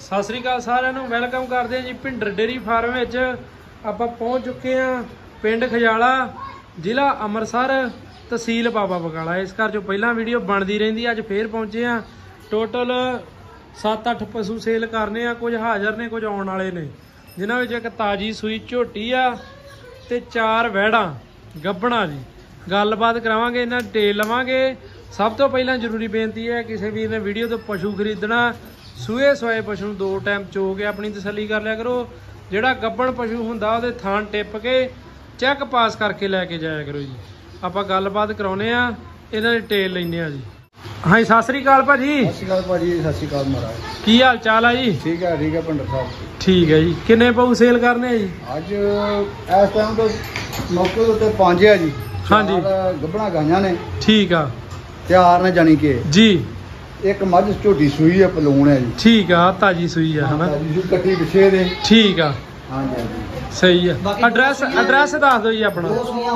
ਸਤਿ ਸ੍ਰੀ ਅਕਾਲ ਸਾਰਿਆਂ ਨੂੰ ਵੈਲਕਮ ਕਰਦੇ ਹਾਂ ਜੀ ਭਿੰਡਰ ਡੇਰੀ ਫਾਰਮ ਵਿੱਚ। ਆਪਾਂ ਪਹੁੰਚ ਚੁੱਕੇ ਹਾਂ ਪਿੰਡ ਖਜਾਲਾ, ਜ਼ਿਲ੍ਹਾ ਅੰਮ੍ਰਿਤਸਰ, ਤਹਿਸੀਲ ਬਾਬਾ ਬਕਾਲਾ। ਇਸ ਘਰ ਚੋਂ ਪਹਿਲਾਂ ਵੀਡੀਓ ਬਣਦੀ ਰਹਿੰਦੀ, ਅੱਜ ਫੇਰ ਪਹੁੰਚੇ ਹਾਂ। ਟੋਟਲ 7-8 ਪਸ਼ੂ ਸੇਲ ਕਰਨੇ ਆ, ਕੁਝ ਹਾਜ਼ਰ ਨੇ ਕੁਝ ਆਉਣ ਵਾਲੇ ਨੇ, ਜਿਨ੍ਹਾਂ ਵਿੱਚ ਇੱਕ ਤਾਜੀ ਸੂਈ ਝੋਟੀ ਆ ਤੇ 4 ਵਹਿੜਾਂ ਗੱਭਣਾ ਜੀ। ਗੱਲਬਾਤ ਕਰਾਵਾਂਗੇ, ਇਹਨਾਂ ਡਿਟੇਲ ਲਵਾਂਗੇ। ਸਭ ਤੋਂ ਪਹਿਲਾਂ ਜ਼ਰੂਰੀ ਬੇਨਤੀ ਹੈ, ਕਿਸੇ ਵੀਰ ਨੇ ਵੀਡੀਓ ਤੋਂ ਪਸ਼ੂ ਖਰੀਦਣਾ, ਸੂਏ ਸੋਏ ਪਸ਼ੂ ਨੂੰ 2 ਟਾਈਮ ਚੋ ਕੇ ਆਪਣੀ ਤਸੱਲੀ ਕਰ ਲਿਆ ਕਰੋ। ਜਿਹੜਾ ਗੱਭਣ ਪਸ਼ੂ ਹੁੰਦਾ ਉਹਦੇ ਥਾਣ ਟਿੱਪ ਕੇ ਚੈੱਕ ਪਾਸ ਕਰਕੇ ਲੈ ਕੇ ਜਾਇਆ ਕਰੋ ਜੀ। ਆਪਾਂ ਗੱਲਬਾਤ ਕਰਾਉਨੇ ਆ, ਇਹਨਾਂ ਦੀ ਡਿਟੇਲ ਲੈਂਦੇ ਆ ਜੀ। ਹਾਂਜੀ ਸਤਿ ਸ੍ਰੀ ਅਕਾਲ ਭਾਜੀ। ਸਤਿ ਸ਼੍ਰੀ ਅਕਾਲ ਭਾਜੀ। ਸਤਿ ਸ਼੍ਰੀ ਅਕਾਲ ਮਹਾਰਾਜ। ਕੀ ਹਾਲ ਚਾਲ ਆ ਜੀ? ਠੀਕ ਹੈ ਭਿੰਡਰ ਸਾਹਿਬ। ਠੀਕ ਹੈ ਜੀ। ਕਿੰਨੇ ਪਸ਼ੂ ਸੇਲ ਕਰਨੇ ਆ ਜੀ ਅੱਜ? ਇਸ ਟਾਈਮ ਤੋਂ ਮੌਕੇ ਦੇ ਉੱਤੇ 5 ਆ ਜੀ। ਹਾਂਜੀ, ਗੱਭਣਾ ਗਾਈਆਂ ਨੇ। ਠੀਕ ਆ, ਤਿਆਰ ਨੇ ਜਾਣੀ ਕਿ ਜੀ। ਇੱਕ ਮੱਝ ਝੋਟੀ ਸੂਈ ਹੈ, ਪਲੂਣ ਹੈ ਜੀ। ਠੀਕ ਆ, ਤਾਜੀ ਸੂਈ ਆ ਹਨਾ, ਕੱਟੀ ਪਿੱਛੇ ਦੇ। ਠੀਕ ਆ, ਹਾਂਜੀ ਹਾਂਜੀ ਸਹੀ ਆ। ਐਡਰੈਸ ਦੱਸ ਦਿਓ ਜੀ ਆਪਣਾ।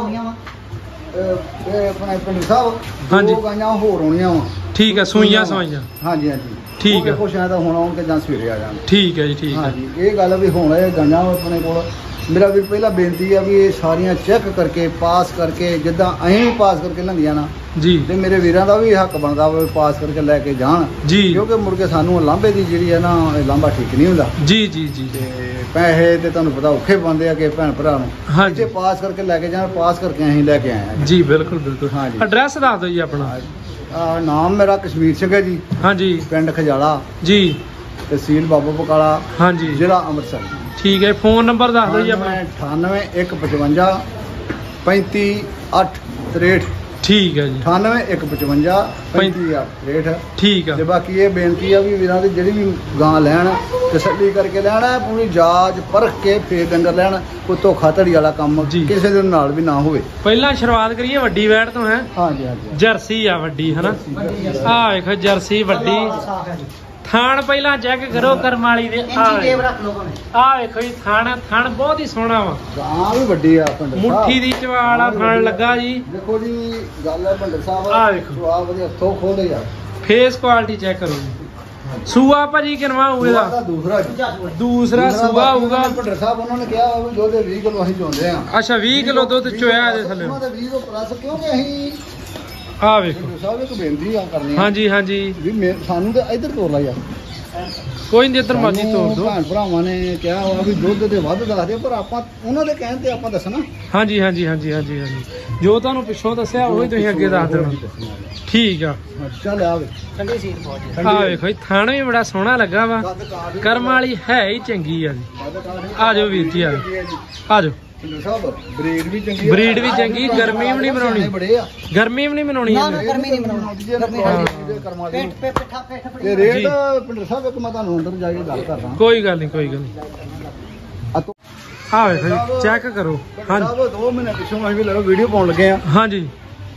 ਇਹ ਆਪਣੇ ਪਿੰਡ ਸਾਹਿਬ ਹਾਂਜੀ। 2 ਗਾਈਆਂ ਹੋਰ ਹੋਣੀਆਂ ਵਾ। ਠੀਕ ਆ, ਸੂਈਆਂ ਸਵਾਈਆਂ। ਹਾਂਜੀ ਹਾਂਜੀ, ਠੀਕ ਆ। ਕੁਛ ਐ ਤਾਂ ਹੁਣ ਆਉਣ ਕੇ ਜਾਂ ਸਵੇਰੇ ਆ ਜਾਣ। ਠੀਕ ਹੈ ਜੀ, ਠੀਕ ਆ। ਹਾਂਜੀ, ਇਹ ਗੱਲ ਵੀ ਹੁਣ ਇਹ ਗਾਈਆਂ ਆਪਣੇ ਕੋਲ। ਮੇਰਾ ਵੀ ਪਹਿਲਾਂ ਬੇਨਤੀ ਆ ਵੀ ਇਹ ਸਾਰੀਆਂ ਚੈੱਕ ਕਰਕੇ ਪਾਸ ਕਰਕੇ, ਜਿੱਦਾਂ ਅਸੀਂ ਵੀ ਪਾਸ ਕਰਕੇ ਲੰਘੀਆਂ ਨਾ ਜੀ, ਤੇ ਮੇਰੇ ਵੀਰਾਂ ਦਾ ਵੀ ਹੱਕ ਬਣਦਾ ਵਾ ਪਾਸ ਕਰਕੇ ਲੈ ਕੇ ਜਾਣ ਜੀ। ਕਿਉਂਕਿ ਮੁੜ ਕੇ ਸਾਨੂੰ ਲਾਂਭੇ ਦੀ ਜਿਹੜੀ ਹੈ ਨਾ, ਇਹ ਲਾਂਭਾ ਠੀਕ ਨਹੀਂ ਹੁੰਦਾ ਜੀ ਜੀ ਜੀ। ਤੇ ਪੈਸੇ ਤੇ ਤੁਹਾਨੂੰ ਪਤਾ ਔਖੇ ਪਾਉਂਦੇ ਆ ਕਿ ਭੈਣ ਭਰਾ ਨੂੰ। ਹਾਂਜੀ, ਇੱਥੇ ਪਾਸ ਕਰਕੇ ਲੈ ਕੇ ਜਾਣ, ਪਾਸ ਕਰਕੇ ਅਸੀਂ ਲੈ ਕੇ ਆਏ ਆ ਜੀ। ਬਿਲਕੁਲ ਬਿਲਕੁਲ। ਹਾਂਜੀ। ਐਡਰੈਸ ਦੱਸ ਦਿਓ ਜੀ ਆਪਣਾ। ਨਾਮ ਮੇਰਾ ਕਸ਼ਮੀਰ ਸਿੰਘ ਹੈ ਜੀ। ਹਾਂਜੀ, ਪਿੰਡ ਖਜਾਲਾ, ਜੀ। ਤਹਿਸੀਲ ਬਾਬਾ ਬਕਾਲਾ, ਹਾਂਜੀ, ਜ਼ਿਲ੍ਹਾ ਅੰਮ੍ਰਿਤਸਰ। ਠੀਕ ਹੈ। ਫੋਨ ਨੰਬਰ ਦੱਸ ਦਿਓ ਜੀ ਆਪਣਾ। 98-155 35-8-63। ਠੀਕ ਹੈ ਜੀ। 98-155 35-8-63। ਠੀਕ ਆ। ਤੇ ਬਾਕੀ ਇਹ ਬੇਨਤੀ ਆ ਵੀ ਵੀਰਾਂ ਦੀ ਜਿਹੜੀ ਵੀ ਗਾਂ ਲੈਣ, ਤਸੱਲੀ ਕਰਕੇ ਲੈਣਾ, ਪੂਰੀ ਜਾਂਚ ਪਰਖ ਕੇ ਫੇਰ ਡੰਗਰ ਲੈਣ। ਕੋਈ ਧੋਖਾਧੜੀ ਵਾਲਾ ਕੰਮ ਕਿਸੇ ਦੇ ਨਾਲ ਵੀ ਨਾ ਹੋਵੇ। ਪਹਿਲਾਂ ਸ਼ੁਰੂਆਤ ਕਰੀਏ ਵੱਡੀ ਵੈੜ ਤੋਂ ਹੈ। ਹਾਂਜੀ ਹਾਂਜੀ। ਜਰਸੀ ਆ ਵੱਡੀ ਹਨਾ। ਆਹ ਵੇਖੋ ਜਰਸੀ ਵੱਡੀ। ਥਾਣ ਪਹਿਲਾਂ ਚੈੱਕ ਕਰੋ ਕਰਮ ਵਾਲੀ ਦੇ। ਆਹ ਵੇਖੋ ਜੀ, ਥਣ ਬਹੁਤ ਹੀ ਸੋਹਣਾ ਵਾ। ਗਾਂ ਵੀ ਵੱਡੀ ਆ ਭਿੰਡਰ ਸਾਹਿਬ, ਮੁੱਠੀ ਦੀ ਚਵਾਲ ਆ, ਥਣ ਲੱਗਾ ਜੀ। ਦੇਖੋ ਜੀ, ਗੱਲ ਹੈ ਭਿੰਡਰ ਸਾਹਿਬ। ਆਹ ਵੇਖੋ, ਜਵਾਬ ਵਧੀਆ ਹੱਥੋਂ ਖੋਲਦੇ ਯਾਰ। ਫੇਸ ਕੁਆਲਿਟੀ ਚੈੱਕ ਕਰੋ ਜੀ। ਸੂਆ ਭਾਜੀ ਕਿਨਵਾ ਹੋਊਗਾ? ਦੂਸਰਾ ਸੂਆ ਹੋਊਗਾ ਭਿੰਡਰ ਸਾਹਿਬ। ਉਹਨਾਂ ਨੇ ਕਿਹਾ ਵੀ ਦੁੱਧ 20 ਕਿਲੋ ਅਸੀਂ ਚੋਂਦੇ ਆ। ਅੱਛਾ, 20 ਕਿਲੋ ਦੁੱਧ ਚੋਇਆ ਇਹਦੇ ਥੱਲੇ। ਉਹਨਾਂ ਦੇ 20 ਤੋਂ ਪਲੱਸ, ਕਿਉਂਕਿ ਅਸੀਂ ਆਹ ਵੇਖੋ ਸਾਹਿਬ ਇੱਕ ਬੇਨਤੀ ਆ ਕਰਨੀ। ਹਾਂਜੀ ਹਾਂਜੀ, ਵੀ ਸਾਨੂੰ ਤਾਂ ਇੱਧਰ ਤੋਰ ਲਾ ਯਾਰ। ਕੋਈ ਨਹੀਂ, ਜਿੱਧਰ ਮਰਜ਼ੀ ਤੋਰ ਦੋ। ਭੈਣ ਭਰਾਵਾਂ ਨੇ ਕਿਹਾ ਵਾ ਵੀ ਦੁੱਧ ਤੇ ਵੱਧ ਦੱਸਦੇ, ਪਰ ਆਪਾਂ ਉਹਨਾਂ ਦੇ ਕਹਿਣ ਤੇ ਆਪਾਂ ਦੱਸਣਾ। ਹਾਂਜੀ ਹਾਂਜੀ ਹਾਂਜੀ ਹਾਂਜੀ ਹਾਂਜੀ, ਜੋ ਤੁਹਾਨੂੰ ਪਿੱਛੋਂ ਦੱਸਿਆ ਉਹੀ ਤੁਸੀਂ ਅੱਗੇ ਦੱਸ ਦੇਣਾ। ਠੀਕ ਆ। ਚੱਲ ਆਵੇ। ਆਹ ਵੇਖੋ ਜੀ, ਥਾਣਾ ਵੀ ਬੜਾ ਸੋਹਣਾ ਲੱਗਾ ਵਾ। ਕਰਮ ਵਾਲੀ ਹੈ ਹੀ ਚੰਗੀ ਆ ਜੀ। ਆ ਜਾਓ ਵੀਰ ਜੀ, ਆ ਜਾਓ। ਬਰੀਡ ਵੀ ਚੰਗੀ, ਬਰੀਡ ਵੀ ਚੰਗੀ। ਗਰਮੀ ਵੀ ਨਹੀਂ ਮਨਾਉਣੀ, ਗਰਮੀ ਵੀ ਨਹੀਂ ਮਨਾਉਣੀ ਤੇ ਰੇਟ ਭਿੰਡਰ ਸਾਹਿਬ ਇੱਕ ਮੈਂ ਤੁਹਾਨੂੰ ਅੰਦਰ ਜਾ ਕੇ ਗੱਲ ਕਰਦਾ। ਕੋਈ ਗੱਲ ਨਹੀਂ, ਕੋਈ ਗੱਲ ਨਹੀਂ। ਆਹ ਵੇਖੋ ਜੀ, ਚੈੱਕ ਕਰੋ। ਹਾਂਜੀ, 2 ਮਹੀਨੇ ਪਿੱਛੋਂ ਅਸੀਂ ਵੀ ਲਓ ਵੀਡੀਓ ਪਾਉਣ ਲੱਗੇ ਆ। ਹਾਂਜੀ,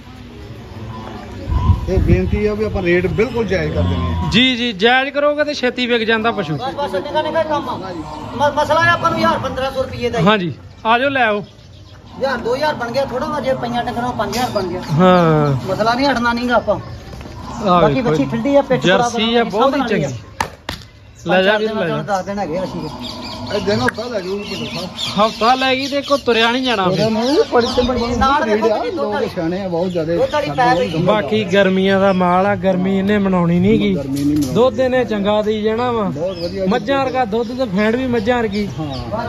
ਤੇ ਬੇਨਤੀ ਆ ਵੀ ਆਪਾਂ ਰੇਟ ਬਿਲਕੁਲ ਜਾਇਜ਼ ਕਰ ਦਿੰਦੇ ਆ। ਜੀ ਜੀ, ਜਾਇਜ਼ ਕਰੋਗੇ ਤੇ ਛੇਤੀ ਵਿਕ ਜਾਂਦਾ ਪਸ਼ੂ। ਮਸਲਾ ਹੈ ਆਪਾਂ ਨੂੰ 1500 ਰੁਪਏ ਦਾ। ਹਾਂਜੀ, ਆ ਜਾਓ ਲੈ ਆਓ। 2000 ਬਣ ਗਿਆ, ਥੋੜਾ ਵਾ ਜੇ ਪਈਆਂ ਟਕਰਾਂ 5000 ਬਣ ਗਿਆ। ਹਾਂ, ਮਸਲਾ ਨਹੀਂ, ਹਟਣਾ ਨਹੀਂਗਾ ਆਪਾਂ। ਆਹ ਬਾਕੀ ਵੇਖੋ ਬੱਚੀ ਠੰਡੀ ਆ, ਪਿੱਛ ਜਰਸੀ ਆ, ਬਹੁਤ ਹੀ ਚੰਗੀ। ਲੈ ਜਾ ਵੀਰ, ਲੈ ਜਾ। 10 ਦਿਨ ਹੈਗੇ ਅਸੀਂ। ਇਹ ਦਿਨ ਹਫਤਾ ਲੱਗ ਜੂ ਭਿੰਡਰ ਸਾਹਿਬ। ਹਫਤਾ ਲੈ ਗਈ ਤੇ ਕੋ ਤੁਰਿਆ ਨਹੀਂ ਜਾਣਾ ਫਿਰ। ਨਾਲ ਦੇਖੋ ਜੀ, ਦੁੱਧ ਵਾਲੀ ਸਿਆਣੇ ਆ ਬਹੁਤ ਜ਼ਿਆਦਾ। ਦੁੱਧ ਵਾਲੀ ਪੈ ਗਈ। ਬਾਕੀ ਗਰਮੀਆਂ ਦਾ ਮਾਲ ਆ, ਗਰਮੀ ਇਹਨੇ ਮਨਾਉਣੀ ਨਹੀਂ ਗੀ। ਗਰਮੀ ਨਹੀਂ ਮਨਾਉਣੀ। ਦੁੱਧ ਇਹਨੇ ਚੰਗਾ ਦੇਈ ਜਾਣਾ ਵਾ। ਬਹੁਤ ਵਧੀਆ। ਮੱਝਾਂ ਵਰਗਾ ਦੁੱਧ ਤੇ ਫੈਂਟ ਵੀ ਮੱਝਾਂ ਵਰਗੀ। ਹਾਂ,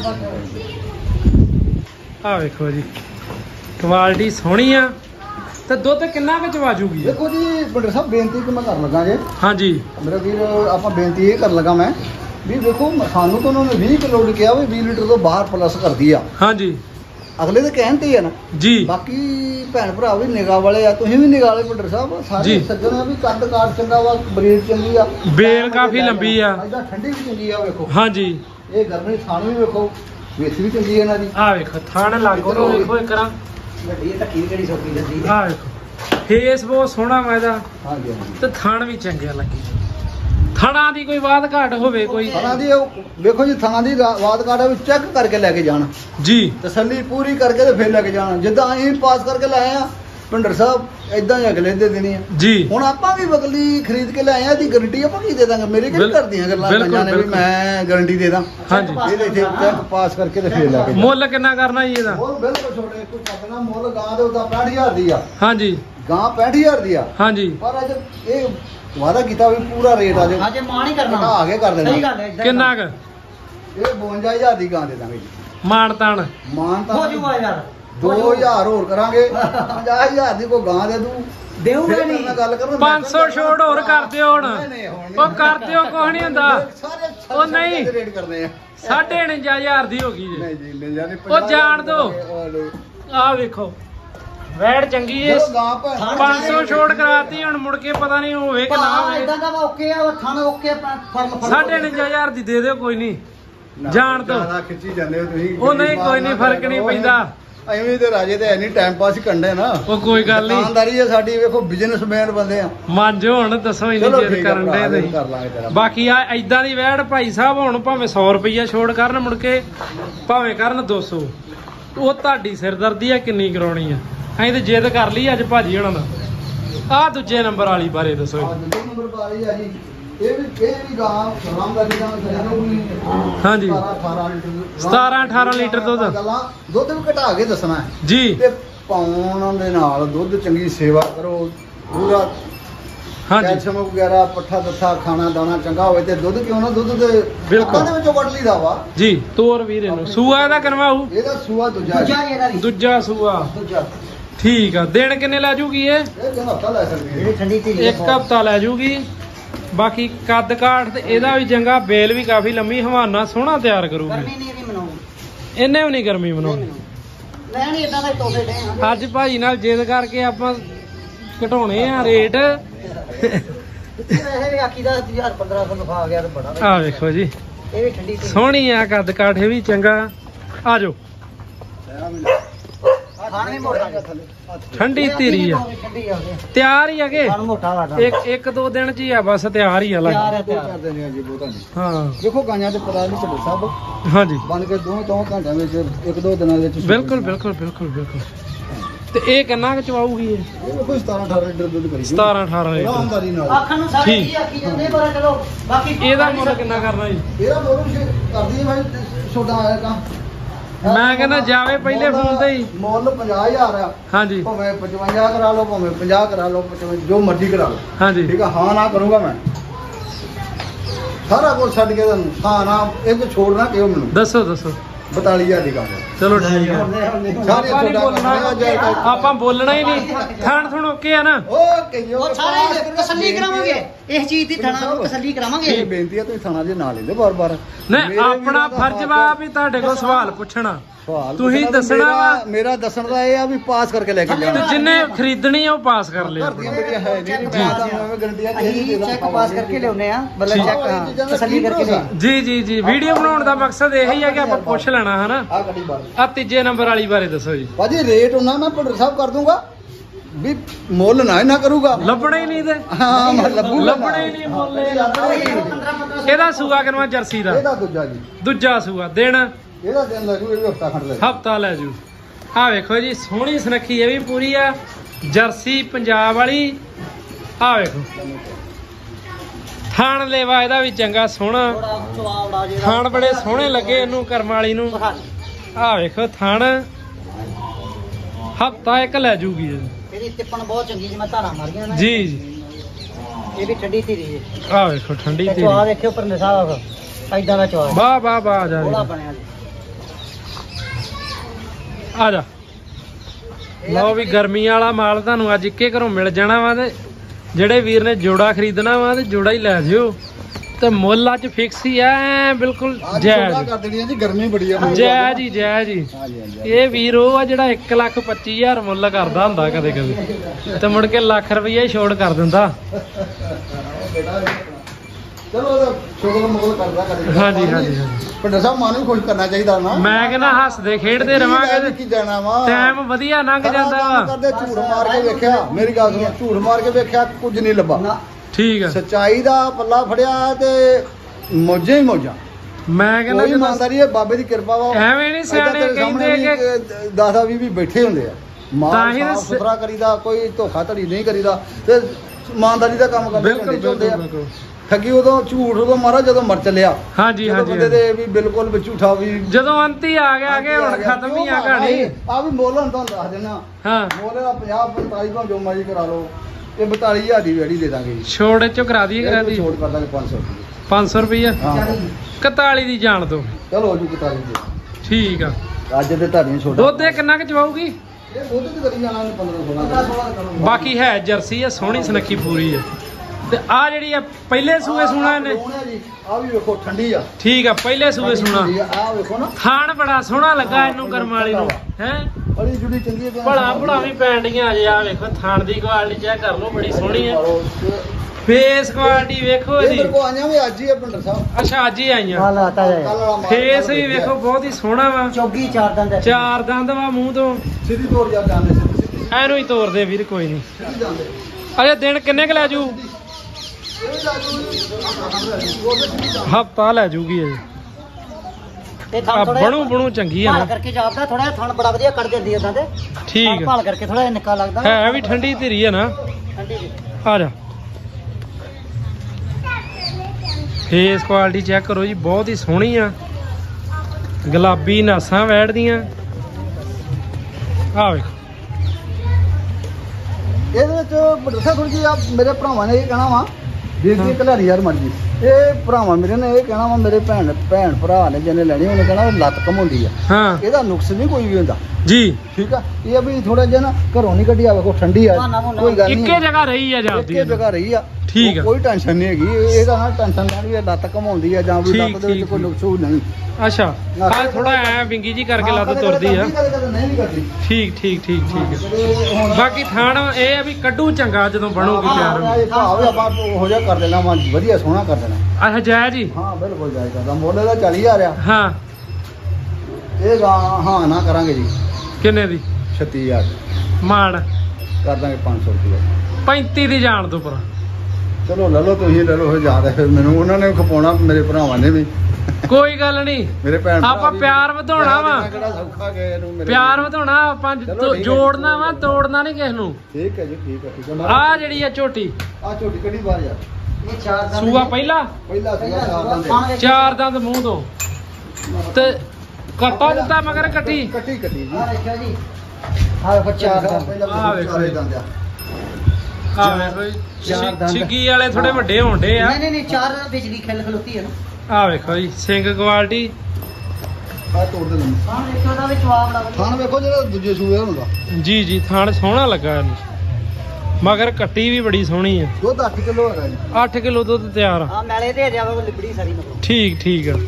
ਆਹ ਵੇਖੋ ਜੀ, ਕੁਆਲਿਟੀ ਸੋਹਣੀ ਆ ਤੇ ਦੁੱਧ ਕਿੰਨਾ ਕੁ ਚਵਾ ਜੂਗੀ? ਦੇਖੋ ਜੀ ਭਿੰਡਰ ਸਾਹਿਬ, ਬੇਨਤੀ ਕਿ ਮੈਂ ਕਰਨ ਲੱਗਾ ਜੇ। ਹਾਂਜੀ, ਮੇਰਾ ਵੀਰ, ਆਪਾਂ ਬੇਨਤੀ ਇਹ ਕਰਨ ਲੱਗਾ ਮੈਂ ਵੀ ਦੇਖੋ, ਸਾਨੂੰ ਤਾਂ ਉਹਨਾਂ ਨੇ 20 ਕਿਲੋ ਦੀ ਕਿਹਾ ਵੀ 20 ਲੀਟਰ ਤੋਂ ਬਾਹਰ ਪਲੱਸ ਕਰਦੀ ਆ। ਹਾਂਜੀ, ਅਗਲੇ ਦੇ ਕਹਿਣ ਤੇ ਹੀ ਆ ਨਾ ਜੀ। ਬਾਕੀ ਭੈਣ ਭਰਾ ਵੀ ਨਿਗਾਹ ਵਾਲੇ ਆ, ਤੁਸੀਂ ਵੀ ਨਿਗਾਹ ਵਾਲੇ ਭਿੰਡਰ ਸਾਹਿਬ। ਸਾਰੇ ਸੱਜਣ ਆ ਵੀ ਕੱਦ ਕਾਠ ਚੰਗਾ ਵਾ, ਬਰੀਡ ਚੰਗੀ ਆ, ਬੇਲ ਕਾਫੀ ਲੰਬੀ ਆ। ਇਹਦਾ ਠੰਡੀ ਵੀ ਚੰਗੀ ਆ। ਵੇਖੋ ਹਾਂਜੀ, ਇਹ ਗਰਮੀ ਥਾਣ ਵੀ ਵੇਖੋ, ਵੇਚ ਵੀ ਚੰਗੀ ਆ ਇਹਨਾਂ ਦੀ। ਆਹ ਵੇਖੋ ਥਣ ਲਾਗੋ ਨੂੰ ਵੇਖੋ ਇੱਕ ਰਾਂ। ਵੱਡੀ ਢੱਕੀ ਕਿਹੜੀ ਸੌਕੀ ਜਾਂਦੀ। ਆਹ ਵੇਖੋ ਫੇਸ ਬਹੁਤ ਸੋਹਣਾ ਵਾ ਇਹਦਾ ਹਾਂਜੀ ਹਾਂਜੀ। ਤੇ ਥਣ ਵੀ ਚੰਗੇ ਲੱਗੀ। ਥਣਾ ਦੀ ਕੋਈ ਬਾਤ ਘਾਟ ਹੋਵੇ ਕੋਈ? ਥਾਣਾ ਦੀ ਵੇਖੋ ਜੀ, ਥਾਣਾ ਦੀ ਬਾਤ ਘਾਟ ਵੀ ਚੈੱਕ ਕਰਕੇ ਲੈ ਕੇ ਜਾਣਾ ਜੀ, ਤਸੱਲੀ ਪੂਰੀ ਕਰਕੇ ਤੇ ਫਿਰ ਲੈ ਕੇ ਜਾਣਾ। ਜਿੱਦਾਂ ਅਸੀਂ ਪਾਸ ਕਰਕੇ ਲਾਏ ਆ, ਭਿੰਡਰ ਸਾਹਿਬ ਇਦਾਂ ਹੀ ਅਗਲੇ ਦੇ ਦੇਣੀ ਆ ਜੀ। ਹੁਣ ਆਪਾਂ ਵੀ ਬਗਲੀ ਖਰੀਦ ਕੇ ਲਿਆਏ ਆ ਦੀ ਗਾਰੰਟੀ ਆਪਾਂ ਕੀ ਦੇ ਦਾਂਗੇ ਮੇਰੇ ਕਿਹੜੀ ਕਰਦੀਆਂ ਗੱਲਾਂ ਪੰਜਾਂ ਨੇ ਵੀ ਮੈਂ ਗਾਰੰਟੀ ਦੇ ਦਾਂ ਹਾਂਜੀ ਇਹਦੇ ਇੱਥੇ ਚੈੱਕ ਪਾਸ ਕਰਕੇ ਤੇ ਫੇਰ ਲੈ ਕੇ ਮੁੱਲ ਕਿੰਨਾ ਕਰਨਾ ਜੀ ਇਹਦਾ? ਮੁੱਲ ਬਿਲਕੁਲ ਛੋਟੇ ਕੋਈ ਕੱਟਣਾ ਮੁੱਲ ਗਾਂ ਦੇ ਉਹਦਾ 65000 ਦੀ ਆ ਹਾਂਜੀ ਗਾਂ 65000 ਦੀ ਆ ਹਾਂਜੀ ਪਰ ਅੱਜ ਇਹ ਵਾਦਾ ਕੀਤਾ ਵੀ ਪੂਰਾ ਰੇਟ ਆ ਜੇ ਅਜੇ ਮਾਣ ਹੀ ਕਰਨਾ ਆ ਕੇ ਕਰ ਦੇਣਾ ਸਹੀ ਗੱਲ ਹੈ ਏਦਾਂ ਹੀ ਕਿੰਨਾ ਕੁ ਇਹ 52000 ਦੀ ਗਾਂ ਦੇ ਦਾਂਗੇ ਜੀ ਮਾਣ ਤਾਣ? ਮਾਨ ਤਾਂ ਹੋ ਜੂਗਾ ਯਾਰ 2000 ਹੋਰ ਕਰਾਂਗੇ 50000 ਦੀ ਕੋਈ ਗਾਂ ਦੇ ਦੂੰ ਦੇਊਗਾ ਫਿਰ ਨਹੀਂ ਮੈਂ ਗੱਲ ਕਰਾਂ 500 ਛੋੜ ਹੋਰ ਕਰ ਦਿਓ ਹੁਣ। ਉਹ ਕਰ ਦਿਓ ਕੁਛ ਨਹੀਂ ਹੁੰਦਾ। ਸਾਰੇ ਉਹ ਨਹੀਂ। ਰੇਟ ਕਰਦੇ ਆ 49500 ਦੀ ਹੋ ਗਈ ਜੀ। ਨਹੀਂ ਜੀ ਲੈ ਜਾਣੇ ਉਹ ਜਾਣ ਦਿਓ। ਆਹ ਵੇਖੋ ਵੈੜ ਚੰਗੀ ਏ, 500 ਛੋੜ ਕਰਾਤੀ, ਹੁਣ ਮੁੜ ਕੇ ਪਤਾ ਨਹੀਂ ਹੋਵੇ ਕਿ ਨਾ ਹੋਵੇ। ਇਦਾਂ ਦਾ ਓਕੇ ਆ ਥਣ ਓਕੇ ਫਰਮ 49500 ਦੀ ਦੇ ਦਿਓ, ਕੋਈ ਨਹੀਂ ਜਾਣ ਦਿਓ। ਜ਼ਿਆਦਾ ਖਿੱਚੀ ਜਾਂਦੇ ਹੋ ਤੁਸੀਂ ਉਹ ਨਹੀਂ ਕੋਈ ਨਹੀਂ, ਫਰਕ ਨਹੀਂ ਪੈਂਦਾ। ਐਵੇਂ ਤੇ ਰਾਜੇ ਤੇ ਐਨੀ ਟਾਈਮ ਪਾਸ ਹੀ ਕੰਡੇ ਨਾ। ਉਹ ਕੋਈ ਗੱਲ ਨਹੀਂ, ਦੁਕਾਨਦਾਰੀ ਹੈ ਸਾਡੀ, ਵੇਖੋ ਬਿਜ਼ਨਸਮੈਨ ਬੰਦੇ ਆ। ਮੰਨਜੋ ਹੁਣ, ਦੱਸੋ ਇੰਨੀ ਚਲੋ ਜਿੱਦ ਠੀਕ ਆ ਕਰਨ ਭਰਾ, ਦੇ ਕਰ ਲਾਂਗੇ ਤੇਰਾ। ਬਾਕੀ ਆ ਏਦਾਂ ਦੀ ਵੈੜ ਭਾਈ ਸਾਹਿਬ ਹੁਣ ਭਾਵੇਂ 100 ਰੁਪਈਆ ਛੋੜ ਕਰਨ, ਮੁੜ ਕੇ ਭਾਵੇਂ ਕਰਨ 200, ਉਹ ਤੁਹਾਡੀ ਸਿਰਦਰਦੀ ਆ ਕਿੰਨੀ ਕਰਾਉਣੀ ਆ। ਅਸੀਂ ਤੇ ਜਿੱਦ ਕਰ ਲਈ ਅੱਜ ਭਾਜੀ ਹੁਣਾਂ ਦਾ। ਆ ਦੂਜੇ ਨੰਬਰ ਵਾਲੀ ਬਾਰੇ ਦੱਸੋ। ਦੂਜੇ ਨੰਬਰ ਬਾਰੀ ਆ ਜੀ, ਇਹ ਵੀ ਗਾਂ ਰਾਮਗੜੀ ਦਾ ਹਾਂਜੀ 17-18 ਲੀਟਰ ਦੁੱਧ। ਗੱਲਾਂ ਦੁੱਧ ਵੀ ਘਟਾ ਕੇ ਦੱਸਣਾ ਹੈ ਜੀ ਤੇ ਪਾਉਣ ਦੇ ਨਾਲ ਦੁੱਧ ਚੰਗੀ ਸੇਵਾ ਕਰੋ, ਪੂਰਾ ਹਾਂਜੀ ਕੈਲਸ਼ੀਅਮ ਵਗੈਰਾ ਪੱਠਾ ਦੱਥਾ ਖਾਣਾ ਦਾਣਾ ਚੰਗਾ ਹੋਵੇ ਤੇ ਦੁੱਧ ਕਿਉਂ ਨਾ ਦੁੱਧ ਦੇ ਬਿਲਕੁਲ ਦੇ ਵਿੱਚੋਂ ਕੱਢ ਲਈਦਾ ਵਾ ਜੀ। ਤੋਰ ਵੀਰ ਇਹਨੂੰ ਸੂਆ ਇਹਦਾ ਕਰਵਾਉ, ਇਹਦਾ ਸੂਆ ਦੂਜਾ ਦੂਜਾ ਇਹਦਾ ਵੀ ਦੂਜਾ ਸੂਆ ਦੂਜਾ ਠੀਕ ਆ। ਦਿਨ ਕਿੰਨੇ ਲੈ ਜੂਗੀ ਇਹ? ਇਹ ਜਨ ਹਫਤਾ ਲੈ ਸਕਦੀ ਇਹ ਹੈ। ਠੰਡੀ ਧੀਰੀ ਇੱਕ ਹਫਤਾ ਲੈ ਜੂਗੀ। ਬਾਕੀ ਕੱਦ ਕਾਠ ਤੇ ਇਹਦਾ ਵੀ ਚੰਗਾ, ਬੇਲ ਵੀ ਕਾਫੀ ਲੰਮੀ, ਹਵਾਨਾ ਸੋਹਣਾ ਤਿਆਰ ਕਰੂਗੀ। ਗਰਮੀ ਨਹੀਂ ਇਹਦੀ ਮਨਾਉਣੀ, ਇਹਨੇ ਵੀ ਨਹੀਂ ਗਰਮੀ ਬਣਾਉਣੀ। ਲੈਣੀ ਇਦਾਂ ਦੇ ਤੋਹਫੇ ਦੇ ਆ। ਅੱਜ ਭਾਜੀ ਨਾਲ ਜਿੱਦ ਕਰਕੇ ਆਪਾਂ ਘਟਾਉਣੇ ਆ ਰੇਟ। ਵੈਸੇ ਵੀ ਆਖੀ ਦਾ 1500 ਲਫਾ ਆ ਗਿਆ ਤੇ ਬੜਾ ਆ ਵੇਖੋ ਜੀ, ਇਹ ਵੀ ਠੰਡੀ ਧੀਰੀ ਸੋਹਣੀ ਆ, ਕੱਦ ਕਾਠ ਇਹ ਵੀ ਚੰਗਾ। ਆ ਜਾਓ, ਖਾਣ ਵੀ ਮੋਟਾ ਠੰਡੀ ਧੀਰੀ ਆ, ਠੰਡੀ ਆ ਉਹਦੇ ਤਿਆਰ ਹੀ ਹੈਗੇ। ਖਾਣ ਮੋਟਾ ਵਾਟਾ ਇੱਕ ਦੋ ਦਿਨ ਚ ਹੀ ਆ, ਬਸ ਤਿਆਰ ਹੀ ਆ ਲੱਗ। ਤਿਆਰ ਹੈ ਤਿਆਰ ਕਰਦੇ ਨੇ ਜੀ ਬਹੁਤਾਂ ਨਹੀਂ। ਹਾਂ ਦੇਖੋ ਗਾਈਆਂ ਤੇ ਪਤਾ ਨਹੀਂ ਚੱਲੇ ਸਭ ਹਾਂਜੀ ਬਣ ਕੇ ਦੋ ਘੰਟਿਆਂ ਵਿੱਚ ਇੱਕ ਦੋ ਦਿਨਾਂ ਵਿੱਚ ਬਿਲਕੁਲ ਬਿਲਕੁਲ ਬਿਲਕੁਲ ਬਿਲਕੁਲ। ਤੇ ਇਹ ਕਿੰਨਾ ਕੁ ਚਵਾਊਗੀ ਇਹ? ਇਹ ਕੋਈ 17-18 ਲੀਟਰ ਦੁੱਧ ਕਰੀ 17-18 ਲੀਟਰ। ਆਰਾਮਦਾਰੀ ਨਾਲ ਆਖਣ ਨੂੰ ਸਾਰੇ ਠੀਕ। ਕੀ ਆਖੀ ਜਾਂਦੇ ਪਰ ਚਲੋ ਬਾਕੀ ਇਹਦਾ ਮੁੱਲ ਕਿੰਨਾ ਕਰਨਾ ਜੀ? ਇਹਦਾ ਮੁੱਲ ਕਰਦੀ ਹੈ ਭਾਈ ਛੋਟਾ ਆਇਆ ਕੰਮ। ਮੈਂ ਕਹਿੰਦਾ ਜਾਵੇ ਪਹਿਲੇ ਫੋਨ ਤੇ ਹੀ। ਮੁੱਲ 50000 ਆ, ਹਾਂਜੀ ਭਾਵੇਂ 55 ਕਰਾ ਲਓ, ਭਾਵੇਂ 50 ਕਰਾ ਲਓ, 55 ਜੋ ਮਰਜ਼ੀ ਕਰਾ ਲਓ। ਹਾਂਜੀ ਠੀਕ ਆ, ਹਾਂ ਨਾ ਕਰੂੰਗਾ ਮੈਂ ਸਾਰਾ ਕੁਝ ਛੱਡ ਕੇ ਤੁਹਾਨੂੰ ਹਾਂ ਨਾ ਇਹ ਤੋਂ ਛੋੜਨਾ ਕਿਉਂ ਮੈਨੂੰ। ਦੱਸੋ ਦੱਸੋ। 42000 ਦੀ ਗੱਲ ਹੈ। ਚਲੋ ਠੀਕ ਆ। ਸਾਰੇ ਆਪਾਂ ਨਹੀਂ ਤੁਹਾਡਾ ਬੋਲਣਾ, ਆਪਾਂ ਬੋਲਣਾ ਹੀ ਨਹੀਂ। ਥਣ ਥਣ ਓਕੇ ਆ ਨਾ? ਓਕੇ ਜੀ, ਉਹ ਸਾਰੇ ਤਸੱਲੀ ਕਰਾਵਾਂਗੇ ਇਸ ਚੀਜ਼ ਦੀ ਥਣਾ ਨੂੰ ਤਸੱਲੀ ਕਰਾਵਾਂਗੇ। ਇਹ ਬੇਨਤੀ ਹੈ ਤੁਸੀਂ ਥਾਣਾ ਦੇ ਨਾਲ ਲੈਂਦੇ ਬਾਰ-ਬਾਰ। ਨਹੀਂ, ਆਪਣਾ ਫਰਜ਼ ਵਾ ਵੀ ਤੁਹਾਡੇ ਕੋਲ ਸਵਾਲ ਪੁੱਛਣਾ, ਸਵਾਲ ਤੁਸੀਂ ਪੁੱਛਣਾ ਦੱਸਣਾ ਵਾ। ਮੇਰਾ ਦੱਸਣ ਦਾ ਇਹ ਆ ਵੀ ਪਾਸ ਕਰਕੇ ਲੈ ਕੇ ਤੇ ਜਾਣਾ। ਜਿੰਨੇ ਖਰੀਦਣੀ ਆ ਉਹ ਪਾਸ ਕਰ ਲਿਆ। ਘਰ ਦੀਆਂ ਮੇਰੀਆਂ ਹੈ ਨਹੀਂ ਮੈਂ ਤੁਹਾਨੂੰ ਗਰੰਟੀਆਂ ਅਸੀਂ ਚੈੱਕ ਪਾਸ ਕਰਕੇ ਲਿਆਉਨੇ ਆ, ਮਤਲਬ ਚੈੱਕ ਤਸੱਲੀ ਕਰਕੇ ਲਿਆ। ਜੀ ਜੀ ਜੀ, ਵੀਡੀਓ ਬਣਾਉਣ ਦਾ ਮਕਸਦ ਇਹੀ ਹੈ ਕਿ ਆਪਾਂ ਪੁੱਛ ਲੈਣਾ ਹਨਾ। ਆ ਗੱਡੀ ਬਾਰ ਆ ਤੀਜੇ ਨੰਬਰ ਵਾਲੀ ਬਾਰੇ ਦੱਸੋ ਜੀ। ਭਾਜੀ ਰੇਟ ਉਹਨਾਂ ਮੈਂ ਭੁੱਲਰ ਸਾਹਿਬ ਕਰ ਦੂੰਗਾ ਵੀ ਮੁੱਲ ਨਾ ਕਰੂਗਾ। ਲੱਭਣਾ ਹੀ ਨਹੀਂ ਤੇ ਹਾਂ ਮੈਂ ਲੱਭੂਗਾ, ਲੱਭਣਾ ਹੀ ਨਹੀਂ ਮੁੱਲ ਇਹਦਾ। ਸੂਆ ਕਰਵਾ ਜਰਸੀ ਦਾ ਇਹਦਾ ਦੂਜਾ ਜੀ, ਦੂਜਾ ਸੂਆ ਦਿਨ ਇਹਦਾ ਦਿਨ ਲੱਗੂ, ਇਹ ਹਫਤਾ ਖੰਡ ਲੈ ਹਫਤਾ ਲੈ ਜੂ। ਆ ਵੇਖੋ ਜੀ, ਸੋਹਣੀ ਸੁਨੱਖੀ ਇਹ ਵੀ ਪੂਰੀ ਆ, ਜਰਸੀ ਪੰਜਾਬ ਵਾਲੀ। ਆ ਵੇਖੋ ਥਾਣ ਲੇਵਾ ਇਹਦਾ ਵੀ ਚੰਗਾ ਸੋਹਣਾ, ਥੋੜਾ ਚਵਾਵੜਾ ਜਿਹੜਾ ਥਾਣ ਬੜੇ ਸੋਹਣੇ ਲੱਗੇ ਇਹਨੂੰ ਕਰਮ ਵਾਲੀ ਨੂੰ। ਆ ਵੇਖੋ ਥਾਣ ਹਫਤਾ ਇੱਕ ਲੈ ਜੂਗੀ ਇਹ। ਇਹਦੀ ਟਿੱਪਣ ਬਹੁਤ ਚੰਗੀ ਜਿਵੇਂ ਧਾਰਾਂ ਮਾਰੀਆਂ ਨਾ। ਜੀ ਜੀ, ਇਹ ਵੀ ਠੰਡੀ ਧੀਰੀ ਹੈ। ਆ ਵੇਖੋ ਠੰਡੀ ਤੇ ਤੇ ਚਵਾ ਦੇਖਿਓ ਪਰਨੇ ਸਾਹਿਬ ਐਦਾਂ ਦਾ ਚਵਾ ਵਾਹ ਵਾਹ ਵਾਹ, ਆ ਜਾ ਥੋੜਾ ਜੀ। ਬਣਿਆ ਜੀ। ਆ ਜਾ। ਲਓ ਵੀ ਗਰਮੀ ਵਾਲਾ ਮਾਲ ਤੁਹਾਨੂੰ ਅੱਜ ਇੱਕੇ ਘਰੋਂ ਮਿਲ ਜਾਣਾ ਵਾ। ਤੇ ਜਿਹੜੇ ਵੀਰ ਨੇ ਜੋੜਾ ਖਰੀਦਣਾ ਵਾ ਤੇ ਜੋੜਾ ਹੀ ਲੈ ਜਿਓ। ਤੇ ਮੁੱਲ ਅੱਜ ਫਿਕਸ ਹੀ ਐ, ਬਿਲਕੁਲ ਜਾਇਜ਼ ਕਰ ਦੇਣੀ ਹੈ ਜੀ, ਗਰਮੀ ਬੜੀ ਆ। ਜੈ ਜੀ ਜੈ ਜੀ। ਇਹ ਵੀਰ ਉਹ ਆ ਜਿਹੜਾ 1,25,000 ਮੁੱਲ ਕਰਦਾ ਹੁੰਦਾ ਕਦੇ ਕਦੇ, ਤੇ ਮੁੜ ਕੇ ਲੱਖ ਰੁਪਈਆ ਹੀ ਛੋੜ ਕਰ ਦਿੰਦਾ। ਚਲੋ ਉਹਦਾ ਸ਼ੁਕਰ ਮੁਗਲ ਕਰਦਾ ਕਦੇ। ਹਾਂਜੀ ਹਾਂਜੀ ਹਾਂਜੀ। ਭਿੰਡਰ ਸਾਹਿਬ ਮਨ ਨੂੰ ਖੁਸ਼ ਕਰਨਾ ਚਾਹੀਦਾ ਨਾ। ਮੈਂ ਕਹਿੰਦਾ ਹੱਸਦੇ ਖੇਡਦੇ ਰਵਾਂਗੇ ਕੀ ਤੇ ਜਾਣਾ ਵਾ, ਟਾਈਮ ਵਧੀਆ ਲੰਘ ਜਾਂਦਾ ਵਾ। ਕਰਦੇ ਝੂਠ ਮਾਰ ਕੇ ਵੇਖਿਆ, ਮੇਰੀ ਗੱਲ ਸੁਣੋ, ਝੂਠ ਮਾਰ ਕੇ ਵੇਖਿਆ ਕੁਝ ਨਹੀਂ ਲੱਭਾ। ਠੀਕ ਆ। ਸੱਚਾਈ ਦਾ ਪੱਲਾ ਫੜਿਆ ਤੇ ਮੌਜਾਂ ਹੀ ਮੌਜਾਂ। ਮੈਂ ਕਹਿੰਦਾ ਕੋਈ ਜਦੋਂ ਇਮਾਨਦਾਰੀ ਹੈ, ਬਾਬੇ ਦੀ ਕਿਰਪਾ ਵਾ। ਐਵੇਂ ਨਹੀਂ ਸਿਆਣੇ ਕਹਿੰਦੇ ਕਿ 10-20 ਵੀ ਬੈਠੇ ਹੁੰਦੇ ਆ। ਮਾਲ ਤਾਂ ਹੀ ਸਾਫ ਸੁਥਰਾ ਕਰੀਦਾ, ਕੋਈ ਧੋਖਾ ਧੜੀ ਨਹੀਂ ਕਰੀਦਾ ਤੇ ਇਮਾਨਦਾਰੀ ਦਾ ਕੰਮ ਕਰਦੇ ਬਿਲਕੁਲ ਚੱਲਦੇ ਆ। ਬਿਲਕੁਲ ਠੱਗੀ ਉਦੋਂ ਝੂਠ ਉਦੋਂ ਮਾਰਾ ਜਦੋਂ ਮਰ ਚੱਲਿਆ। ਹਾਂਜੀ ਜਦੋਂ ਹਾਂਜੀ ਬੰਦੇ ਦੇ ਵੀ ਬਿਲਕੁਲ ਵੀ ਝੂਠਾ ਵੀ ਜਦੋਂ ਅੰਤ ਹੀ ਆ ਗਿਆ ਕਿ ਹੁਣ ਖਤਮ ਹੀ ਆ ਕਹਾਣੀ। ਆ ਵੀ ਮੁੱਲ ਹੁਣ ਤੁਹਾਨੂੰ ਦੱਸ ਦੇਣਾ, ਹਾਂ ਮੁੱਲ ਦਾ 50 45 ਤੋਂ ਜੋ ਮਰਜ਼ੀ ਕਰਾ ਲਓ, ਇਹ 42,000 ਦੀ ਵੈੜੀ ਦੇ ਦਾਂਗੇ ਜੀ। ਛੋੜ ਚੋਂ ਕਰਾ ਦਈਏ ਕਰਾ ਦੀ ਛੋੜ ਕਰ ਦਾਂਗੇ 500 ਰੁਪਏ। 500 ਰੁਪਈਆ ਹਾਂ 41 ਦੀ ਜਾਣ ਦੋ। ਚਲੋ ਜੀ 41 ਦੇ ਠੀਕ ਆ। ਅੱਜ ਦੇ ਧਾਰੀਆਂ ਛੋਟਾ ਦੁੱਧ ਇਹ ਕਿੰਨਾ ਕੁ ਚਵਾਊਗੀ? ਇਹ ਦੁੱਧ ਤੇ ਕਰੀ ਜਾਣਾ 15 16 ਬਾਕੀ ਹੈ ਜਰਸੀ ਆ, ਸੋਹਣੀ ਸੁਨੱਖੀ ਪੂਰੀ ਆ। ਤੇ ਆ ਜਿਹੜੀ ਆ ਪਹਿਲੇ ਸੂਏ ਸੁਣਾ ਇਹਨੇ। ਆ ਵੀ ਵੇਖੋ ਠੰਡੀ ਆ। ਠੀਕ ਆ, ਪਹਿਲੇ ਸੂਏ ਸੁਣਾ। ਆ ਵੇਖੋ ਨਾ ਥਾਣ ਬੜਾ ਸੋਹਣਾ ਲੱਗਾ ਇਹਨੂੰ ਕਰਮ ਵਾਲੀ ਨੂੰ ਹੈ। ਬੜੀ ਜੁੜੀ ਚੰਗੀ ਹੈ। ਭਲਾ ਭਲਾ ਵੀ ਪੈਣ ਡੀਆਂ ਅਜੇ। ਆ ਵੇਖੋ ਥਾਣ ਦੀ ਕੁਆਲਿਟੀ ਚੈੱਕ ਕਰ ਲਓ, ਬੜੀ ਸੋਹਣੀ ਆ। ਫੇਸ ਕੁਆਲਿਟੀ ਵੇਖੋ ਇਹ ਇਹਦੀ। ਮੇਰੇ ਕੋ ਆਈਆਂ ਵੀ ਅੱਜ ਹੀ ਆ ਭਿੰਡਰ ਸਾਹਿਬ। ਅੱਛਾ ਅੱਜ ਹੀ ਆਈਆਂ। ਹਾਲ ਆਤਾ ਜਾਏ ਕੱਲ੍ਹ ਵਾਲਾ ਮਾਲ ਫੇਸ ਵੀ ਵੇਖੋ ਬਹੁਤ ਹੀ ਸੋਹਣਾ ਵਾ। ਚੌਗੀ 4 ਦੰਦ ਹੈ। 4 ਦੰਦ ਵਾ ਮੂੰਹ ਤੋਂ। ਸਿੱਧੀ ਤੋੜ ਜਾ ਜਾਂਦੇ ਸਿੱਧੀ ਐਨੂੰ ਹੀ ਤੋਰਦੇ ਵੀਰ, ਕੋਈ ਨਹੀਂ। ਸਿੱਧੀ ਜਾਂਦੇ ਅਜੇ ਦਿਨ ਕਿੰਨੇ ਕ ਲੈ ਜੂ? ਹਫਤਾ ਲੈ ਜੂਗੀ ਅਜੇ। ਤੇ ਆ ਥਣ ਥੋੜਾ ਬਣੂ ਬਣੂ ਚੰਗੀ ਆ ਭਾਲ ਨਾ। ਕਰਕੇ ਜਾਪਦਾ, ਥੋੜਾ ਜਿਹਾ ਥਣ ਬੜਾ ਵਧੀਆ ਕੱਢ ਦਿੰਦੀ ਉਦਾਂ ਤੇ। ਠੀਕ ਆ। ਭਾਲ ਕਰਕੇ ਥੋੜਾ ਜਿਹਾ ਨਿੱਕਾ ਲੱਗਦਾ। ਹੈ ਵੀ ਠੰਡੀ ਧੀਰੀ ਆ ਨਾ। ਠੰਡੀ ਜੀ। ਆ ਜਾ। ਫੇਸ ਕੁਆਲਿਟੀ ਚੈੱਕ ਕਰੋ ਜੀ, ਬਹੁਤ ਹੀ ਸੋਹਣੀ ਆ। ਗੁਲਾਬੀ ਨਾਸਾਂ ਵੈੜਦੀਆਂ। ਆ ਵੇਖੋ ਇਹਦੇ ਵਿੱਚ ਦੱਸਿਆ ਥੋੜੀ ਜਿਹੀ ਆ ਮੇਰੇ ਭਰਾਵਾਂ ਨੇ ਇਹ ਕਹਿਣਾ ਵਾ ਵੀਰ ਜੀ ਘਲਾਰੀ ਯਾਰ ਮਰਜੀ। ਇਹ ਭਰਾਵਾਂ ਮੇਰੇ ਨੇ ਇਹ ਕਹਿਣਾ ਵਾ, ਮੇਰੇ ਭੈਣ ਭਰਾ ਨੇ ਜਿਹਨੇ ਲੈਣੀ ਉਹਨੇ ਕਹਿਣਾ ਲੱਤ ਘਮਾਉਂਦੀ ਆ। ਹਾਂ ਇਹਦਾ ਨੁਕਸ ਨਹੀਂ ਕੋਈ ਵੀ ਹੁੰਦਾ। ਜੀ। ਠੀਕ ਆ, ਇਹ ਆ ਵੀ ਥੋੜਾ ਜਿਹਾ ਨਾ ਘਰੋਂ ਨਹੀਂ ਕੱਢੀ ਆਵੇ, ਕੋ ਠੰਡੀ ਆ ਕੋਈ ਗੱਲ ਨਹੀਂ। ਇੱਕੇ ਜਗ੍ਹਾ ਰਹੀ ਆ ਜਾਂਦੀ ਇੱਕੇ ਜਗ੍ਹਾ ਰਹੀ ਆ। ਠੀਕ ਆ। ਕੋਈ ਟੈਨਸ਼ਨ ਨਹੀਂ ਹੈਗੀ ਇਹਦਾ। ਨਾ ਟੈਨਸ਼ਨ ਲੈਣ ਵੀ ਇਹ ਲੱਤ ਘਮਾਉਂਦੀ ਆ ਜਾਂ ਵੀ ਠੀਕ, ਲੱਤ ਦੇ ਵਿੱਚ ਠੀਕ, ਕੋਈ ਨੁਕਸ ਹੋਊ ਨਹੀਂ। ਅੱਛਾ ਆ ਥੋੜਾ ਐ ਵਿੰਗੀ ਜੀ ਕਰਕੇ ਲੱਤ ਤੁਰਦੀ ਆ। ਨਹੀਂ ਵੀ ਕਰਦੀ। ਠੀਕ ਠੀਕ ਠੀਕ ਠੀਕ ਆ। ਤੇ ਹੁਣ ਬਾਕੀ ਥਾਣ ਇਹ ਆ ਵੀ ਕੱਢੂ ਚੰਗਾ ਜਦੋਂ ਬਣੂਗੀ ਤਿਆਰ। ਇਹ ਭਾਵ ਆਪਾਂ ਉਹ ਜਿਹਾ ਕਰ ਦੇਣਾ ਵਾ, ਵਧੀਆ ਸੋਹਣਾ ਕਰ ਦੇਣਾ। ਅੱਛਾ ਜੈ ਜੀ। ਹਾਂ ਬਿਲਕੁਲ ਜਾਇਜ਼ ਕਰਦਾ। ਮੁੱਲ ਦਾ 40,000 ਆ। ਹਾਂ ਇਹ ਗਾਂ ਹਾਂ ਨਾ ਕਰਾਂਗੇ ਜੀ ਕਿੰਨੇ ਦੀ? 36,000 ਮਾਣ ਕਰ ਦਾਂਗੇ 500 ਰੁਪਏ। 35 ਦੀ ਜਾਣ ਤੋਂ ਪਰ। ਚਲੋ ਲੈ ਲਓ ਤੁਸੀਂ, ਲੈ ਲਓ ਜ਼ਿਆਦਾ। ਫਿਰ ਮੈਨੂੰ ਉਹਨਾਂ ਨੇ ਖਪਾਉਣਾ, ਮੇਰੇ ਭਰਾਵਾਂ ਨੇ ਵੀ। ਕੋਈ ਗੱਲ ਨਹੀਂ, ਮੇਰੇ ਭੈਣ ਆਪਾਂ ਪਿਆਰ ਵਧਾਉਣਾ ਵਾ। ਕਿਹੜਾ ਸੌਖਾ ਗਏ ਇਹਨੂੰ ਮੇਰੇ। ਪਿਆਰ ਵਧਾਉਣਾ ਆਪਾਂ, ਚਲੋ ਠੀਕ ਹੈ। ਜੋੜਨਾ ਵਾ, ਤੋੜਨਾ ਨਹੀਂ ਕਿਸ ਨੂੰ। ਠੀਕ ਹੈ ਜੀ, ਠੀਕ ਹੈ, ਠੀਕ ਹੈ। ਆ ਜਿਹੜੀ ਆ ਝੋਟੀ ਆ ਝੋਟੀ ਕਿਹੜੀ ਵਾਰ ਯਾਰ? ਇਹ 4 ਦੰਦ ਸੂਆ ਪਹਿਲਾ ਪਹਿਲਾ ਸੀਗਾ 4 ਦੰਦ। 4 ਦੰਦ ਮੂੰਹ ਤੋਂ ਤੇ ਕੱਟਾ ਦਿੱਤਾ ਮਗਰ ਕੱਟੀ। ਕੱਟੀ ਕੱਟੀ ਜੀ। ਆ ਦੇਖਿਓ ਜੀ। ਆ ਵੇਖੋ 4 ਦੰਦ। ਆ ਵੇਖੋ ਇਹ ਦੰਦ ਆ। ਆ ਵੇਖੋ ਜੀ, ਚਾਰ ਦੰਦ। ਛਿੱਗੀ ਵਾਲੇ ਥੋੜੇ ਵੱਡੇ ਹੋਣਦੇ ਆ। ਨਹੀਂ 4 ਬਿਜਲੀ ਖਿਲ ਖਲੋਤੀ ਹੈ ਨਾ। ਆ ਵੇਖੋ ਜੀ ਸਿੰਘ ਕੁਆਲਿਟੀ। ਆ ਤੋੜ ਦੇ ਲੰਮ। ਹਾਂ ਦੇਖੋ ਉਹਦਾ ਵੀ ਜਵਾਬ ਲੱਗ ਥਾਣ ਵੇਖੋ ਜਿਹੜਾ ਦੂਜੇ ਸੂਏ ਹੁੰਦਾ। ਜੀ ਜੀ ਥਾਣ ਸੋਹਣਾ ਲੱਗਾ ਇਹਨੂੰ, ਮਗਰ ਕੱਟੀ ਵੀ ਬੜੀ ਸੋਹਣੀ ਆ। ਦੁੱਧ 8 ਕਿਲੋ ਹੈਗਾ ਜੀ। 8 ਕਿਲੋ ਦੁੱਧ ਤਿਆਰ ਆ। ਆ ਮੈਲੇ ਤੇ ਜਾਵੇ ਉਹ ਲਿਬੜੀ ਸਾਰੀ ਮਤਲਬ। ਠੀਕ ਠੀਕ ਆ।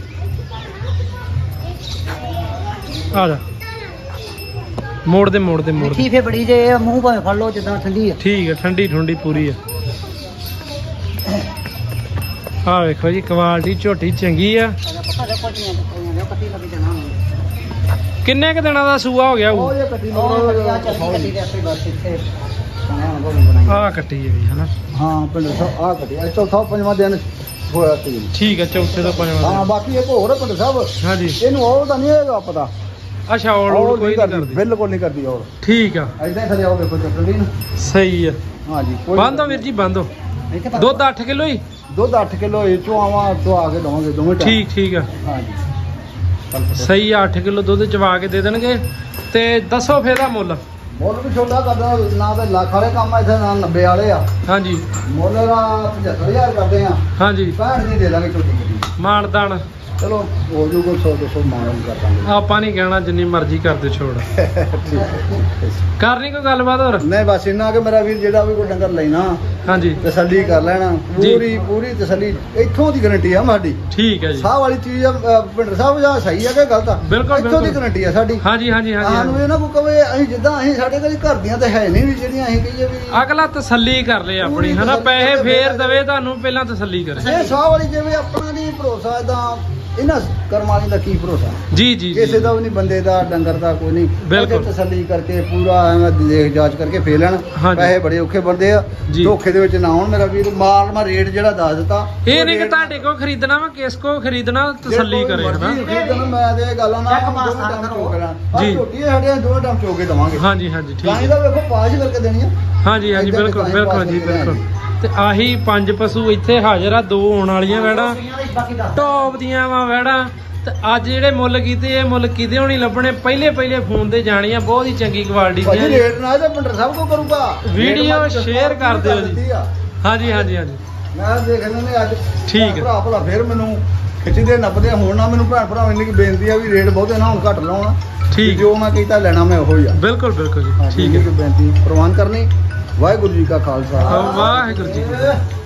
ਆ ਜਾ ਮੋੜ ਦੇ ਮੋੜ ਦੇ ਮੋੜ ਮਿੱਠੀ ਦੇ। ਫੇ ਬੜੀ ਜੇ ਇਹ ਮੂੰਹ ਭਾਵੇਂ ਫੜ ਲਓ ਜਿੱਦਾਂ ਠੰਡੀ ਆ। ਠੀਕ ਆ, ਠੰਡੀ ਠੁੰਡੀ ਪੂਰੀ ਆ। ਆ ਵੇਖੋ ਜੀ ਕੁਆਲਿਟੀ ਝੋਟੀ ਚੰਗੀ ਆ। ਪਤਾ ਲੱਗ ਪੜੀਆਂ ਬੱਕਰੀਆਂ ਕੱਟੀ ਲੱਗ ਜਾਣਾ ਹੁਣ। ਕਿੰਨੇ ਕ ਦਿਨਾਂ ਦਾ ਸੂਆ ਹੋ ਗਿਆ ਉਹ ਉਹ? ਇਹ ਕੱਟੀ ਉਹ ਕੱਟੀ ਆ ਚੱਲੀ ਕੱਟੀ ਦੇ ਆਪੇ ਬਸ ਇੱਥੇ ਸੋਹਣਾ ਬਣਾਈ। ਆ ਕੱਟੀ ਹੈ ਵੀ ਹਨਾ। ਹਾਂ ਪਿੰਡ ਸਾਹਿਬ ਆ ਕੱਟੀ। ਅੱਜ ਚੌਥਾ ਪੰਜਵਾਂ ਦਿਨ ਹੋਇਆ ਸੀ। ਠੀਕ ਆ, ਚੌਥੇ ਤੋਂ ਪੰਜਵਾਂ ਹਾਂ ਦਿਨ। ਬਾਕੀ ਇੱਕ ਹੋਰ ਪਿੰਡ ਸਾਹਿਬ, ਹਾਂਜੀ ਇਹਨੂੰ ਉਹ ਤਾਂ ਨਹੀਂ ਹੈਗਾ ਪਤਾ। ਅੱਛਾ ਔਲ ਔਲ ਕੋਈ ਨਹੀਂ ਕਰਦੀ। ਬਿਲਕੁਲ ਨਹੀਂ ਕਰਦੀ ਔਲ। ਠੀਕ ਆ, ਐਦਾਂ ਥੱਲੇ ਆਓ ਵੇਖੋ ਚੱਕੜੀ ਨੂੰ। ਸਹੀ ਆ। ਹਾਂਜੀ ਬੰਦੋ ਵੀਰ ਜੀ ਬੰਦੋ। ਇੱਥੇ ਪਤਾ- ਦੁੱਧ 8 ਕਿਲੋ ਹੀ। ਦੁੱਧ 8 ਕਿਲੋ ਇਹ ਚੋਂ ਆਵਾਂ ਤੋਂ ਆ ਕੇ ਦਵਾਂਗੇ ਦੋਵੇਂ ਟਾਈਮ। ਠੀਕ ਠੀਕ ਆ, ਹਾਂਜੀ ਸਹੀ ਆ। 8 ਕਿਲੋ ਦੁੱਧ ਚਵਾ ਕੇ ਦੇ ਦੇਣਗੇ। ਤੇ ਦੱਸੋ ਫੇਰ ਦਾ ਮੁੱਲ। ਮੁੱਲ ਵੀ ਛੋਟਾ ਕਰਦਾ ਨਾ ਤੇ ਲੱਖ ਵਾਲੇ ਕੰਮ ਆ ਇੱਥੇ, ਨਾ 90 ਵਾਲੇ ਆ। ਹਾਂਜੀ ਮੁੱਲ ਦਾ 75,000 ਕਰਦੇ ਆ। ਹਾਂਜੀ 65 ਦੀ ਦੇ ਦਾਂਗੇ ਛੋਟੀ ਛੋਟੀ। ਮਾਨਦਾਨ ਚਲੋ ਹੋ ਜੂਗਾ 100 200 ਮਾਨ ਕਰ ਦਾਂਗੇ। ਆਪਾਂ ਨਹੀਂ ਕਹਿਣਾ, ਜਿੰਨੀ ਮਰਜ਼ੀ ਕਰ ਦਿਓ ਛੋੜ। ਠੀਕ ਹੈ। ਕਰਨੀ ਕੋਈ ਗੱਲਬਾਤ ਹੋਰ? ਨਹੀਂ ਬਸ ਇੰਨਾ ਕਿ ਮੇਰਾ ਵੀਰ ਜਿਹੜਾ ਵੀ ਕੋਈ ਡੰਗਰ ਲੈਣਾ ਹਾਂਜੀ ਤਸੱਲੀ ਕਰ ਲੈਣਾ। ਜੀ। ਪੂਰੀ ਤਸੱਲੀ ਇੱਥੋਂ ਦੀ ਗਾਰੰਟੀ ਆ ਸਾਡੀ। ਠੀਕ ਹੈ ਜੀ। ਸਾਹ ਵਾਲੀ ਚੀਜ਼ ਆ ਪਿੰਡ ਸਾਹਿਬ ਜਾਂ ਸਹੀ ਆ ਕਿ ਗਲਤ ਆ? ਬਿਲਕੁਲ, ਇੱਥੋਂ ਦੀ ਬਿਲਕੁਲ। ਗਾਰੰਟੀ ਆ ਸਾਡੀ। ਹਾਂਜੀ ਹਾਂਜੀ ਹਾਂਜੀ ਸਾਨੂੰ ਹਾਂਜੀ। ਇਹ ਨਾ ਕੋਈ ਕਵੇ ਅਸੀਂ ਜਿੱਦਾਂ ਅਸੀਂ ਸਾਡੇ ਕੋਲ ਘਰ ਦੀਆਂ ਤਾਂ ਹੈ ਨਹੀਂ ਵੀ ਜਿਹੜੀਆਂ ਅਸੀਂ ਕਹੀਏ ਵੀ ਅਗਲਾ ਤਸੱਲੀ ਕਰ ਲੇ ਆਪਣੀ ਪੂਰੀ ਹਨਾ, ਤਸੱਲੀ ਪੈਸੇ ਕਰਕੇ ਫੇਰ ਫੇਰ ਦਵੇ ਤੁਹਾਨੂੰ, ਪਹਿਲਾਂ ਤਸੱਲੀ ਕਰੇ। ਇਹ ਸਾਹ ਵਾਲੀ ਜਿਵੇਂ ਆਪਣਾ ਨਹੀਂ ਭਰੋਸਾ ਇਦਾਂ ਇਹਨਾਂ ਕਰਮ ਵਾਲੀ ਦਾ ਕੀ ਭਰੋਸਾ? ਜੀ ਜੀ ਕਿਸੇ ਜੀ ਦਾ ਵੀ ਨਹੀਂ, ਬੰਦੇ ਦਾ ਡੰਗਰ ਦਾ ਕੋਈ ਨਹੀਂ। ਬਿਲਕੁਲ। ਤਸੱਲੀ ਕਰਕੇ ਪੂਰਾ ਐਵੇਂ ਦੇਖ ਜਾਂਚ ਕਰਕੇ ਫੇਰ ਲੈਣ। ਹਾਂਜੀ। ਪੈਸੇ ਬੜੇ ਔਖੇ ਬੰਦੇ ਆ, ਜੀ। ਧੋਖੇ ਧੋਖੇ ਦੇ ਵਿੱਚ ਨਾ ਆਉਣ ਮੇਰਾ ਵੀਰ। ਮਾਲ ਮੈਂ ਰੇਟ ਜਿਹੜਾ ਦੱਸ ਦਿੱਤਾ ਇਹ ਨਹੀਂ ਕਿ ਤੁਹਾਡੇ ਕੋ ਖਰੀਦਣਾ ਵਾ ਕਿਸ ਕੋ ਖਰੀਦਣਾ ਤਸੱਲੀ ਕਰੇ ਹਨਾ। ਮੈਂ ਤੇ ਇਹ ਗੱਲਾਂ ਨਾ ਜੀ ਝੋਟੀ ਸਾਡੇ ਦੋ ਟਾਈਮ ਚੋ ਕੇ ਦਵਾਂਗੇ। ਹਾਂਜੀ ਹਾਂਜੀ ਠੀਕ ਗਾਂ ਦਾ ਵੇਖੋ ਪਾਜ ਕਰਕੇ ਦੇਣੀ ਆ। ਹਾਂਜੀ ਹਾਂਜੀ ਬਿਲਕੁਲ ਬਿਲਕੁਲ ਜੀ ਬਿਲਕੁਲ। ਤੇ ਆਹੀ 5 ਪਸ਼ੂ ਇੱਥੇ ਹਾਜ਼ਰ ਆ, 2 ਆਉਣ ਵਾਲੀਆਂ ਵੈੜਾਂ ਟੌਪ ਦੀਆਂ ਵਾ ਵੈੜਾਂ। ਤੇ ਅੱਜ ਜਿਹੜੇ ਮੁੱਲ ਕੀਤੇ ਇਹ ਮੁੱਲ ਕਿਤੇ ਹੋਣੀ ਲੱਭਣੇ, ਪਹਿਲੇ ਫੋਨ ਤੇ ਜਾਣੀਆਂ, ਬਹੁਤ ਹੀ ਚੰਗੀ ਕੁਆਲਿਟੀ ਦੀਆਂ। ਰੇਟ ਨਾਲ ਤੇ ਪਿੰਡਰ ਸਭ ਕੋ ਕਰੂਗਾ। ਵੀਡੀਓ ਸ਼ੇਅਰ ਕਰ ਦਿਓ ਜੀ। ਹਾਂਜੀ ਹਾਂਜੀ ਹਾਂਜੀ ਮੈਂ ਦੇਖ ਲੈਣੇ ਅੱਜ ਠੀਕ ਹੈ ਭਰਾ ਭਲਾ ਫਿਰ ਮੈਨੂੰ ਖਿੱਚਦੇ ਨੱਪਦੇ ਹੁਣ ਨਾ। ਮੈਨੂੰ ਭਰਾ ਭਰਾ ਇੰਨੀ ਕੀ ਬੇਨਤੀ ਆ ਵੀ ਰੇਟ ਬਹੁਤੇ ਨਾ ਹੁਣ ਘੱਟ ਲਾਉਣਾ। ਠੀਕ ਜੋ ਮੈਂ ਕੀਤਾ ਲੈਣਾ ਮੈਂ ਉਹੋ ਹੀ ਆ। ਬਿਲਕੁਲ ਬਿਲਕੁਲ ਜੀ ਠੀਕ ਹੈ। ਬੇਨਤੀ ਪ੍ਰਵਾਨ ਕਰਨੀ। ਵਾਹਿਗੁਰੂ ਜੀ ਕਾ ਖਾਲਸਾ ਵਾਹਿਗੁਰੂ ਜੀ ਕੀ ਫਤਿਹ।